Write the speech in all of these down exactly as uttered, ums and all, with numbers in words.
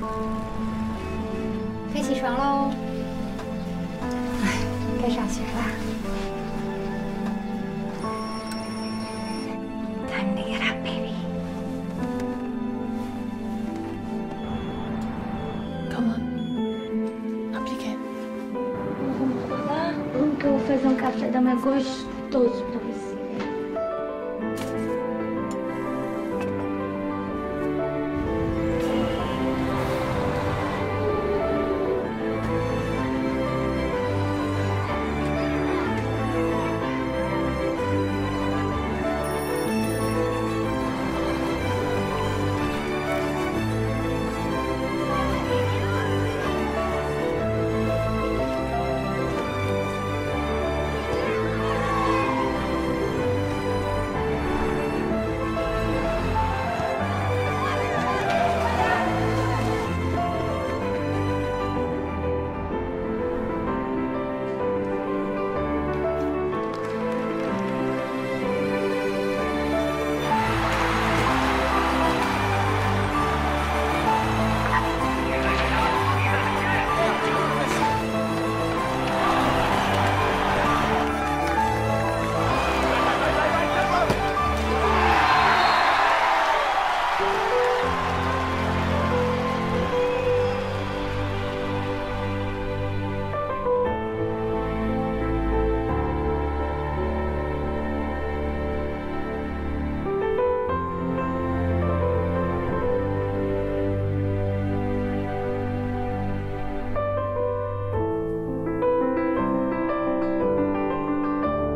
该起床喽。哎，该上学了。Time to get up, baby. Come on. Appliquez. Vamos acordar? Vamos que eu vou fazer um café da manhã gostoso pra você.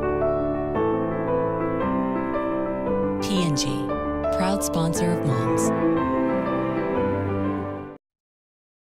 P and G, proud sponsor of moms.